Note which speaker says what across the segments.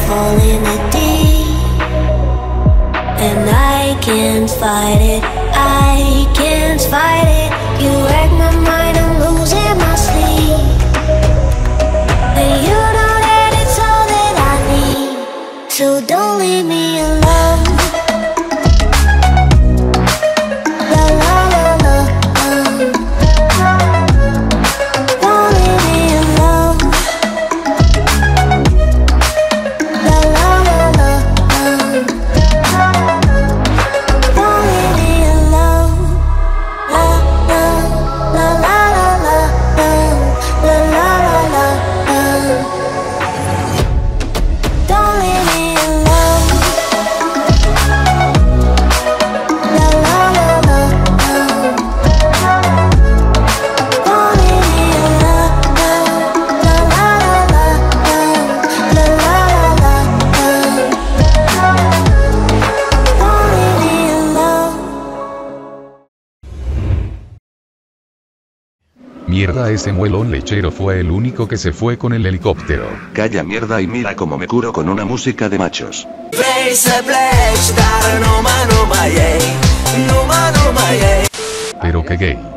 Speaker 1: fall in the deep, and I can't fight it, I can't fight it. You wreck my mind, I'm losing my sleep, and you know that it's all that I need, so don't leave me alone.
Speaker 2: Mierda, ese muelón lechero fue el único que se fue con el helicóptero.
Speaker 3: Calla mierda y mira cómo me curo con una música de machos.
Speaker 2: Pero qué gay.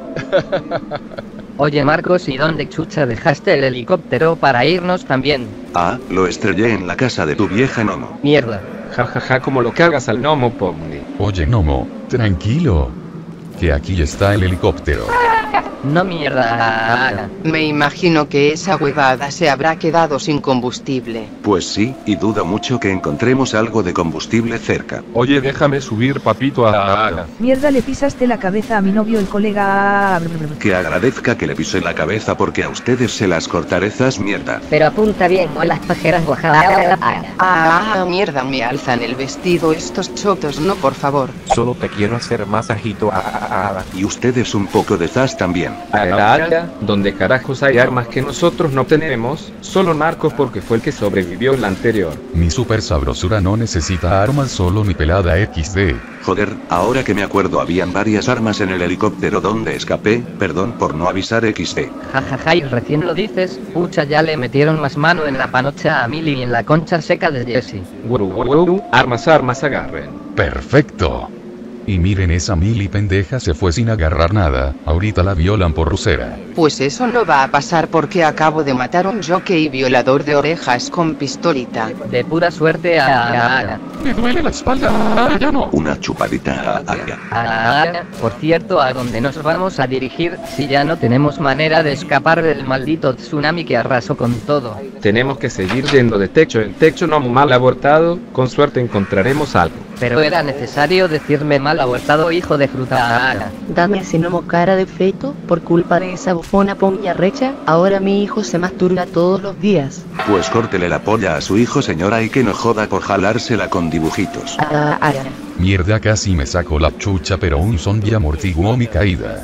Speaker 4: Oye Marcos, ¿y dónde chucha dejaste el helicóptero para irnos también?
Speaker 3: Ah, lo estrellé en la casa de tu vieja Nomo.
Speaker 4: Mierda.
Speaker 5: Jajaja, como lo cagas al gnomo, Pomni.
Speaker 2: Oye Nomo, tranquilo, que aquí está el helicóptero.
Speaker 4: No mierda.
Speaker 6: Me imagino que esa huevada se habrá quedado sin combustible.
Speaker 3: Pues sí, y dudo mucho que encontremos algo de combustible cerca.
Speaker 5: Oye, déjame subir, papito, a...
Speaker 7: Mierda, le pisaste la cabeza a mi novio, el colega.
Speaker 3: Que agradezca que le pisé la cabeza porque a ustedes se las cortaré, zas mierda.
Speaker 4: Pero apunta bien con las pajeras guajadas.
Speaker 6: Mierda, me alzan el vestido estos chotos, no, por favor.
Speaker 8: Solo te quiero hacer masajito.
Speaker 3: Y ustedes un poco de zas también.
Speaker 5: Donde carajos hay armas que nosotros no tenemos, solo Marcos porque fue el que sobrevivió en la anterior.
Speaker 2: Mi super sabrosura no necesita armas, solo mi pelada XD.
Speaker 3: Joder, ahora que me acuerdo habían varias armas en el helicóptero donde escapé, perdón por no avisar XD.
Speaker 4: Jajaja, y recién lo dices, pucha, ya le metieron más mano en la panocha a Milly y en la concha seca de Jessie.
Speaker 5: Armas, agarren.
Speaker 2: Perfecto. Y miren, esa Milly pendeja se fue sin agarrar nada, ahorita la violan por rusera.
Speaker 6: Pues eso no va a pasar porque acabo de matar a un jockey violador de orejas con pistolita.
Speaker 4: De pura suerte
Speaker 2: Me duele la espalda, ya no.
Speaker 3: Una chupadita
Speaker 4: Por cierto, ¿a dónde nos vamos a dirigir si ya no tenemos manera de escapar del maldito tsunami que arrasó con todo?
Speaker 5: Tenemos que seguir yendo de techo en techo, no mal abortado, con suerte encontraremos algo.
Speaker 4: Pero era necesario decirme mal abortado, hijo de fruta.
Speaker 9: Dame ese gnomo cara de feto, por culpa de esa bufona poña recha, ahora mi hijo se masturba todos los días.
Speaker 3: Pues córtele la polla a su hijo, señora, y que no joda por jalársela con dibujitos.
Speaker 2: Mierda, casi me sacó la chucha, pero un zombie amortiguó mi caída.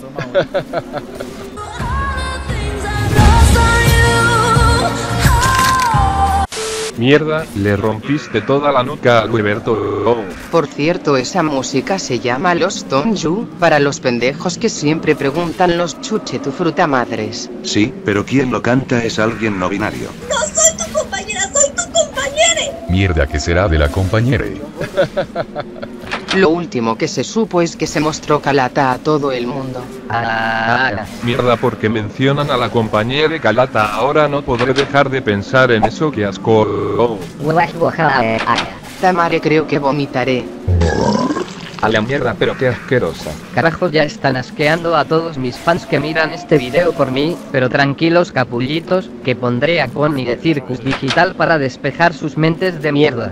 Speaker 5: Mierda, le rompiste toda la nuca a Guiberto.
Speaker 6: Por cierto, esa música se llama Los Tonju, para los pendejos que siempre preguntan los chuche tu fruta madres.
Speaker 3: Sí, pero quien lo canta es alguien no binario.
Speaker 1: No soy tu compañera, soy tu compañere.
Speaker 2: Mierda, que será de la compañere.
Speaker 6: Lo último que se supo es que se mostró Calata a todo el mundo.
Speaker 5: Mierda, porque mencionan a la compañera Calata, ahora no podré dejar de pensar en eso, que asco.
Speaker 6: Tamare, creo que vomitaré.
Speaker 5: A la mierda, pero qué asquerosa.
Speaker 4: Carajos, ya están asqueando a todos mis fans que miran este video por mí, pero tranquilos capullitos, que pondré a Connie de Circus Digital para despejar sus mentes de mierda.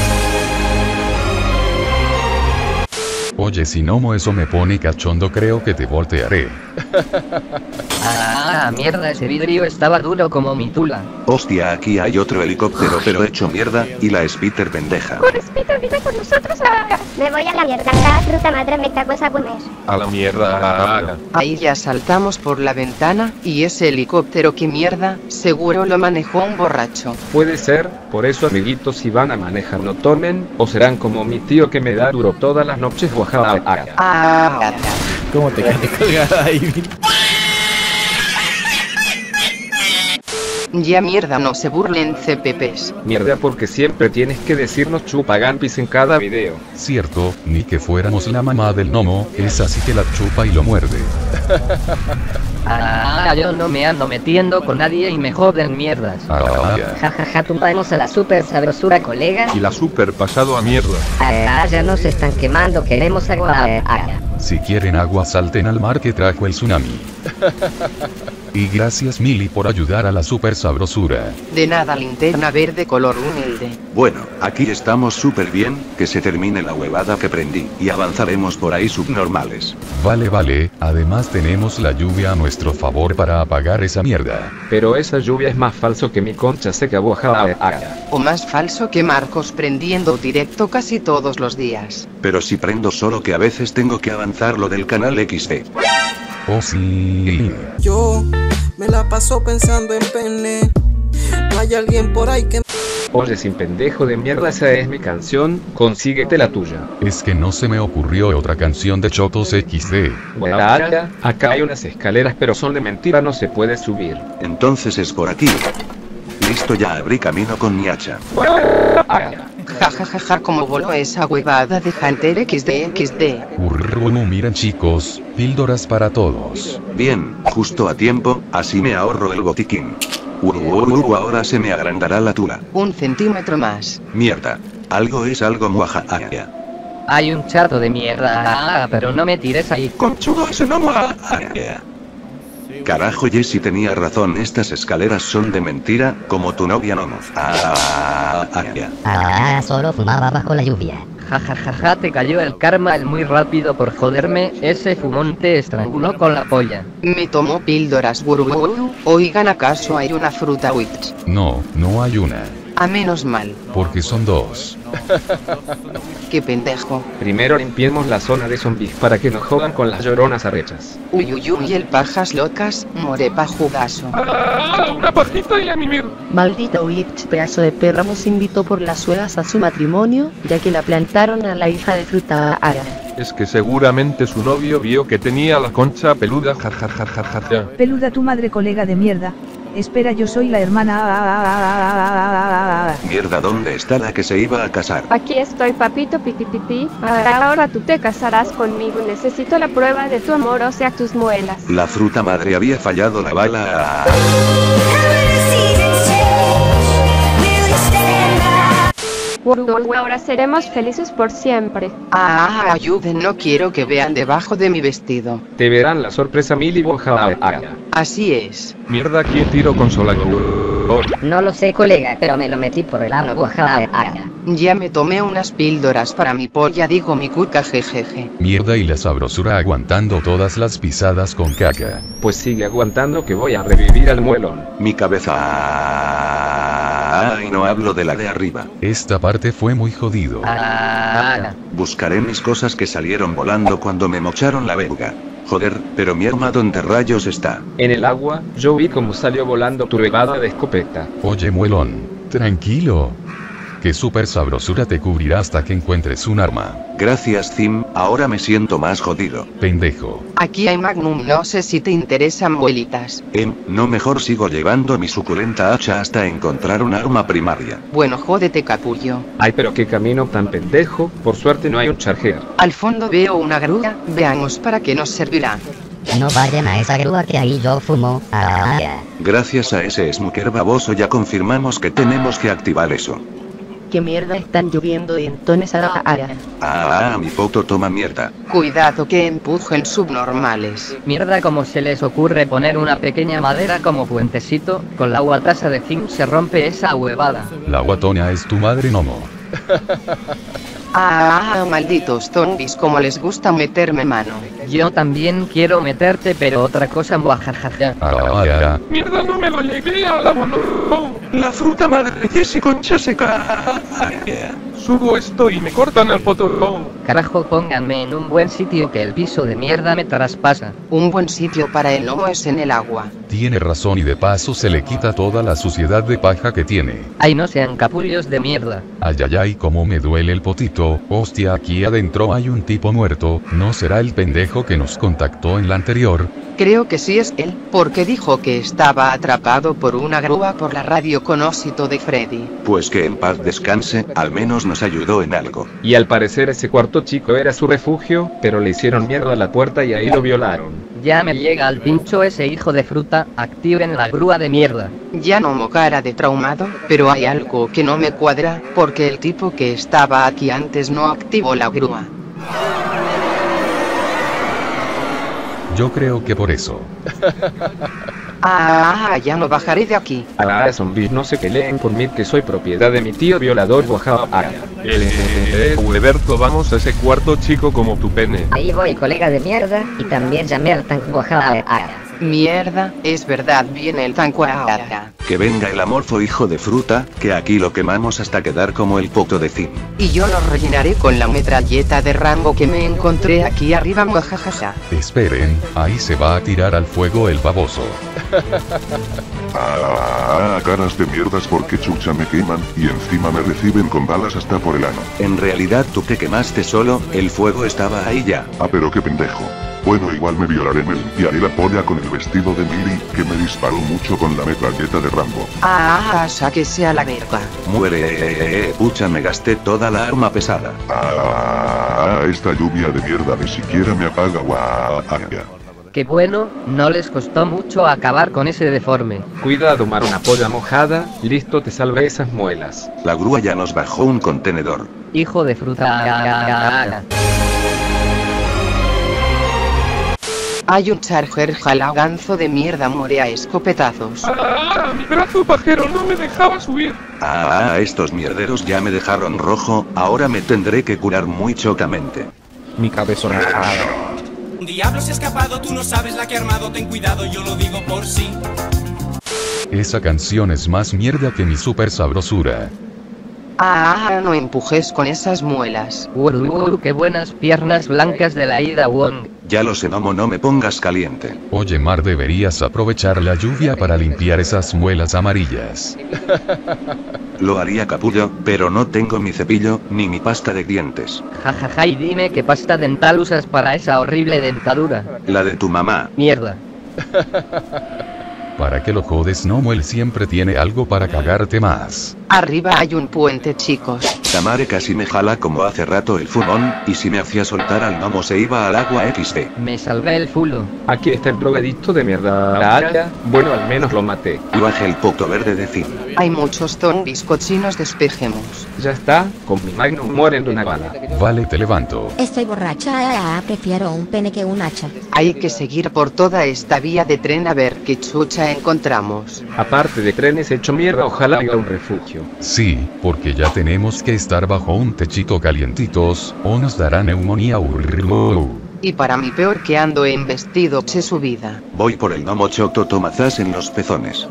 Speaker 2: Oye, si Nomo, eso me pone cachondo, creo que te voltearé.
Speaker 4: Mierda, ese vidrio estaba duro como mi tula.
Speaker 3: Hostia, aquí hay otro helicóptero pero hecho mierda, y la Spiter pendeja.
Speaker 1: Con Spiter vive con nosotros. Me voy a la mierda, la fruta madre me cago esa comer.
Speaker 5: A la mierda.
Speaker 6: Ahí ya saltamos por la ventana, y ese helicóptero, ¿qué mierda? Seguro lo manejó un borracho.
Speaker 5: Puede ser, por eso amiguitos, si van a manejar no tomen, o serán como mi tío que me da duro todas las noches.
Speaker 8: ¿Cómo te quedaste colgada ahí?
Speaker 6: Ya mierda, no se burlen CPPs.
Speaker 8: Mierda porque siempre tienes que decirnos chupagampis en cada video.
Speaker 2: Cierto, ni que fuéramos la mamá del gnomo, esa sí que la chupa y lo muerde.
Speaker 4: Yo no me ando metiendo con nadie y me joden mierdas.
Speaker 10: Jajaja, tumbamos a la super sabrosura, colega.
Speaker 5: Y la super pasado a mierda.
Speaker 10: Ya nos están quemando, queremos agua.
Speaker 2: Si quieren agua salten al mar que trajo el tsunami. Y gracias Mili por ayudar a la super sabrosura.
Speaker 6: De nada, linterna verde color humilde.
Speaker 3: Bueno, aquí estamos súper bien, que se termine la huevada que prendí, y avanzaremos por ahí subnormales.
Speaker 2: Vale, además tenemos la lluvia a nuestro favor para apagar esa mierda.
Speaker 8: Pero esa lluvia es más falso que mi concha se acabó.
Speaker 6: O más falso que Marcos prendiendo directo casi todos los días.
Speaker 3: Pero si prendo solo que a veces tengo que avanzar lo del canal XD.
Speaker 2: Oh sí.
Speaker 11: Yo me la paso pensando en pene. No hay alguien por ahí que...
Speaker 8: Oye, sin pendejo de mierda, esa es mi canción, consíguete la tuya.
Speaker 2: Es que no se me ocurrió otra canción de Chotos XD.
Speaker 8: Bueno, acá hay unas escaleras pero son de mentira, no se puede subir.
Speaker 3: Entonces es por aquí. Listo, ya abrí camino con mi hacha.
Speaker 6: Jajajaja, como voló esa huevada de Hunter XD.
Speaker 2: Miren chicos, píldoras para todos.
Speaker 3: Bien, justo a tiempo, así me ahorro el botiquín. Ahora se me agrandará la tula.
Speaker 6: 1 centímetro más.
Speaker 3: Mierda. Algo es algo muajaja.
Speaker 4: Hay un chato de mierda, pero no me tires ahí.
Speaker 3: Conchudo, ese no Carajo, Jessy tenía razón, estas escaleras son de mentira, como tu novia Nomo.
Speaker 10: Solo fumaba bajo la lluvia.
Speaker 4: Jajajaja, te cayó el karma el muy rápido por joderme, ese fumón te estranguló con la polla.
Speaker 6: Me tomó píldoras buruburu. Oigan, ¿acaso hay una fruta witch?
Speaker 2: No hay una.
Speaker 6: A menos mal.
Speaker 2: Porque son 2.
Speaker 6: Qué pendejo.
Speaker 8: Primero limpiemos la zona de zombies para que nos jodan con las lloronas arrechas.
Speaker 6: Uy, el pajas locas, morepa jugazo.
Speaker 5: Una pajita y a mimir.
Speaker 9: Maldita witch, pedazo de perra, nos invitó por las suelas a su matrimonio, ya que la plantaron a la hija de fruta ara.
Speaker 5: Es que seguramente su novio vio que tenía la concha peluda, jajajajaja.
Speaker 7: Peluda tu madre, colega de mierda. Espera, yo soy la hermana.
Speaker 3: Mierda, ¿dónde está la que se iba a casar?
Speaker 12: Aquí estoy, papito pipi. Ahora tú te casarás conmigo. Necesito la prueba de tu amor, o sea, tus muelas.
Speaker 3: La fruta madre había fallado la bala.
Speaker 12: Ahora seremos felices por siempre.
Speaker 6: Ayuden, no quiero que vean debajo de mi vestido.
Speaker 8: Te verán la sorpresa Mili boja.
Speaker 6: Así es.
Speaker 5: Mierda, ¿quién tiró consola?
Speaker 10: No lo sé, colega, pero me lo metí por el ano.
Speaker 6: Ya me tomé unas píldoras para mi polla, digo mi cuca, jejeje.
Speaker 2: Mierda, y la sabrosura aguantando todas las pisadas con caca.
Speaker 8: Pues sigue aguantando que voy a revivir al muelón.
Speaker 3: Mi cabeza. Y no hablo de la de arriba.
Speaker 2: Esta parte fue muy jodido.
Speaker 3: Buscaré mis cosas que salieron volando cuando me mocharon la verga. Joder, pero mi arma, ¿dónde rayos está?
Speaker 8: En el agua, yo vi cómo salió volando tu rebada de escopeta.
Speaker 2: Oye, muelón, tranquilo. Que super sabrosura te cubrirá hasta que encuentres un arma.
Speaker 3: Gracias, Zim, ahora me siento más jodido.
Speaker 2: Pendejo.
Speaker 6: Aquí hay Magnum, no sé si te interesan, abuelitas.
Speaker 3: No, mejor sigo llevando mi suculenta hacha hasta encontrar un arma primaria.
Speaker 6: Bueno, jódete, capullo.
Speaker 8: Ay, pero qué camino tan pendejo, por suerte no hay un charger.
Speaker 6: Al fondo veo una grúa, veamos para qué nos servirá.
Speaker 10: No vayan a esa grúa que ahí yo fumo.
Speaker 3: Gracias a ese smoker baboso ya confirmamos que tenemos que activar eso.
Speaker 9: ¿Qué mierda están lloviendo dientones ara?
Speaker 3: Mi foto toma mierda.
Speaker 6: Cuidado que empujen subnormales.
Speaker 4: Mierda, como se les ocurre poner una pequeña madera como puentecito, con la guataza de zinc se rompe esa huevada.
Speaker 2: La guatona es tu madre, Nomo.
Speaker 6: Malditos zombies, como les gusta meterme mano.
Speaker 4: Yo también quiero meterte, pero otra cosa, muajajaja.
Speaker 5: Mierda, no me lo llegué a la mano. La fruta madre Jessy concha seca. Subo esto y me cortan el potón.
Speaker 4: Carajo, pónganme en un buen sitio que el piso de mierda me traspasa.
Speaker 6: Un buen sitio para el lomo es en el agua.
Speaker 2: Tiene razón, y de paso se le quita toda la suciedad de paja que tiene.
Speaker 4: Ay, no sean capullos de mierda.
Speaker 2: Ay, cómo me duele el potito. Hostia, aquí adentro hay un tipo muerto. ¿No será el pendejo pendejo que nos contactó en la anterior?
Speaker 6: Creo que sí es él, porque dijo que estaba atrapado por una grúa por la radio con ósito de Freddy.
Speaker 3: Pues que en paz descanse, al menos nos ayudó en algo.
Speaker 8: Y al parecer ese cuarto chico era su refugio, pero le hicieron mierda a la puerta y ahí lo violaron.
Speaker 4: Ya me llega al pincho ese hijo de fruta, activen la grúa de mierda.
Speaker 6: Ya no mo cara de traumado, pero hay algo que no me cuadra, porque el tipo que estaba aquí antes no activó la grúa.
Speaker 2: Yo creo que por eso.
Speaker 6: Ya no bajaré de aquí.
Speaker 8: Zombies no se peleen por mí que soy propiedad de mi tío violador Oaxaca.
Speaker 5: Hueberto, vamos a ese cuarto chico como tu pene.
Speaker 10: Ahí voy, colega de mierda, y también llamé al tanque Oaxaca.
Speaker 6: Mierda, es verdad, viene el tanque ahora.
Speaker 3: Que venga el amorfo hijo de fruta, que aquí lo quemamos hasta quedar como el poto de zinc.
Speaker 6: Y yo lo rellenaré con la metralleta de Rambo que me encontré aquí arriba, muajajaja.
Speaker 2: Esperen, ahí se va a tirar al fuego el baboso.
Speaker 13: Caras de mierdas porque chucha me queman, y encima me reciben con balas hasta por el ano.
Speaker 3: En realidad tú te quemaste solo, el fuego estaba ahí ya.
Speaker 13: Pero qué pendejo. Bueno, igual me violaré, me limpiaré la polla con el vestido de Milly, que me disparó mucho con la metralleta de Rambo.
Speaker 6: Sáquese a la verga.
Speaker 3: Muere, pucha, me gasté toda la arma pesada.
Speaker 13: Esta lluvia de mierda ni siquiera me apaga.
Speaker 4: Qué bueno, no les costó mucho acabar con ese deforme.
Speaker 8: Cuidado, mar, una polla mojada, listo, te salvé esas muelas.
Speaker 3: La grúa ya nos bajó un contenedor.
Speaker 4: Hijo de fruta.
Speaker 6: Hay un charger jalaganzo de mierda, muere a escopetazos.
Speaker 5: Mi brazo pajero no me dejaba subir.
Speaker 3: Estos mierderos ya me dejaron rojo, ahora me tendré que curar muy chocamente.
Speaker 8: Mi cabeza rajada.
Speaker 14: Un diablo se ha escapado, tú no sabes la que ha armado, ten cuidado, yo lo digo por sí.
Speaker 2: Esa canción es más mierda que mi super sabrosura.
Speaker 6: No empujes con esas muelas.
Speaker 4: Qué buenas piernas blancas de la Ida Wong.
Speaker 3: Ya lo sé, Nomo, no me pongas caliente.
Speaker 2: Oye, Mar, deberías aprovechar la lluvia para limpiar esas muelas amarillas.
Speaker 3: Lo haría, capullo, pero no tengo mi cepillo, ni mi pasta de dientes.
Speaker 4: Jajaja, y dime qué pasta dental usas para esa horrible dentadura.
Speaker 3: La de tu mamá.
Speaker 4: Mierda.
Speaker 2: ¿Para qué lo jodes, Nomo? Él siempre tiene algo para cagarte más.
Speaker 6: Arriba hay un puente, chicos.
Speaker 3: Tamare casi me jala como hace rato el fumón, y si me hacía soltar al Nomo se iba al agua XD.
Speaker 4: Me salvé el fulo.
Speaker 8: Aquí está el drogadicto de mierda. Bueno, al menos lo maté.
Speaker 3: Y bajé el poto verde de zinc.
Speaker 6: Hay muchos zombies cochinos, despejemos.
Speaker 8: Ya está, con mi magnum mueren de una bala.
Speaker 2: Vale, te levanto.
Speaker 15: Estoy borracha, prefiero un pene que un hacha.
Speaker 6: Hay que seguir por toda esta vía de tren a ver qué chucha encontramos.
Speaker 8: Aparte de trenes hecho mierda, ojalá haya un refugio.
Speaker 2: Sí, porque ya tenemos que estar bajo un techito calientitos, o nos dará neumonía.
Speaker 6: Y para mí peor que ando en vestido che su vida.
Speaker 3: Voy por el Nomo choto tomazas en los pezones.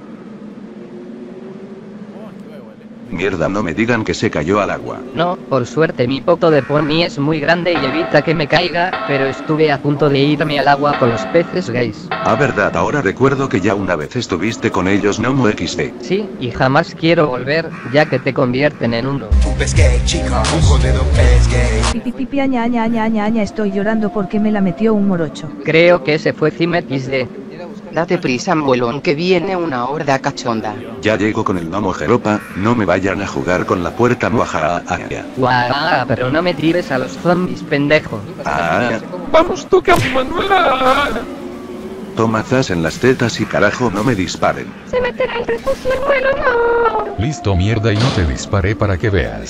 Speaker 3: Mierda, no me digan que se cayó al agua.
Speaker 4: No, por suerte mi poto de pony es muy grande y evita que me caiga, pero estuve a punto de irme al agua con los peces gays.
Speaker 3: Verdad, ahora recuerdo que ya una vez estuviste con ellos, Nomo XD.
Speaker 4: Sí, y jamás quiero volver, ya que te convierten en uno.
Speaker 14: Un pez gay, chica, un jodido pez gay.
Speaker 7: Pipipipi, ña, estoy llorando porque me la metió un morocho.
Speaker 4: Creo que ese fue Cime XD.
Speaker 6: Date prisa, abuelón, que viene una horda cachonda.
Speaker 3: Ya llego con el Nomo Jeropa, no me vayan a jugar con la puerta moja.
Speaker 4: Pero no me tires a los zombies, pendejo.
Speaker 5: Vamos, toca Manuela.
Speaker 3: Tomazas en las tetas y carajo, no me disparen.
Speaker 12: Se meterá al refugio, abuelo, no.
Speaker 2: Listo, mierda, y no te disparé para que veas.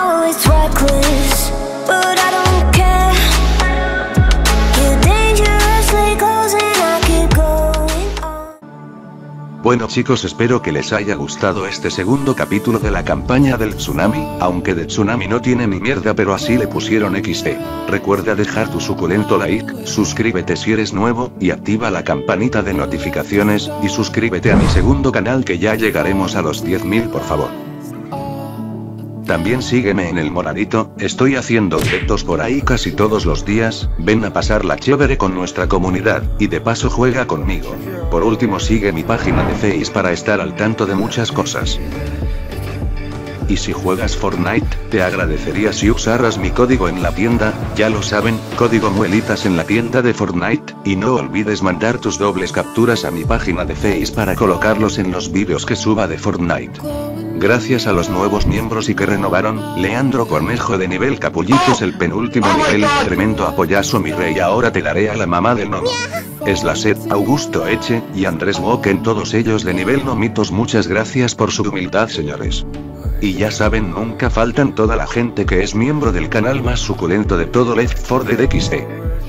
Speaker 3: Bueno chicos, espero que les haya gustado este segundo capítulo de la campaña del tsunami, aunque de tsunami no tiene ni mierda, pero así le pusieron XD. Recuerda dejar tu suculento like, suscríbete si eres nuevo, y activa la campanita de notificaciones, y suscríbete a mi segundo canal que ya llegaremos a los 10.000 por favor. También sígueme en el moradito, estoy haciendo directos por ahí casi todos los días, ven a pasarla chévere con nuestra comunidad, y de paso juega conmigo. Por último sigue mi página de Face para estar al tanto de muchas cosas. Y si juegas Fortnite, te agradecería si usaras mi código en la tienda, ya lo saben, código muelitas en la tienda de Fortnite, y no olvides mandar tus dobles capturas a mi página de Face para colocarlos en los vídeos que suba de Fortnite. Gracias a los nuevos miembros y que renovaron, Leandro Cornejo de nivel Capullitos el penúltimo nivel, tremendo apoyazo mi rey, ahora te daré a la mamá del nono. Slaset, Augusto Eche, y Andrés Woken, todos ellos de nivel nomitos, muchas gracias por su humildad señores. Y ya saben, nunca faltan toda la gente que es miembro del canal más suculento de todo Left 4 Dead XD.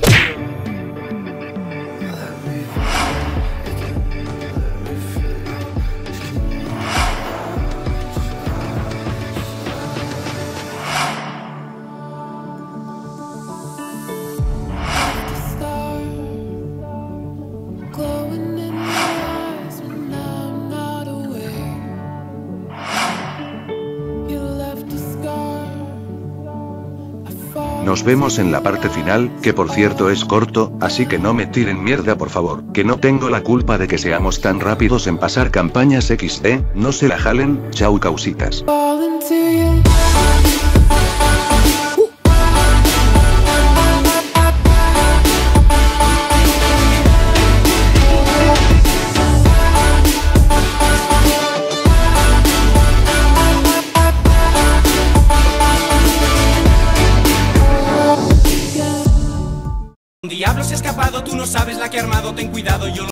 Speaker 3: Nos vemos en la parte final, que por cierto es corto, así que no me tiren mierda por favor, que no tengo la culpa de que seamos tan rápidos en pasar campañas XD, no se la jalen, chau causitas.
Speaker 14: Diablo se ha escapado, tú no sabes la que ha armado, ten cuidado, yo lo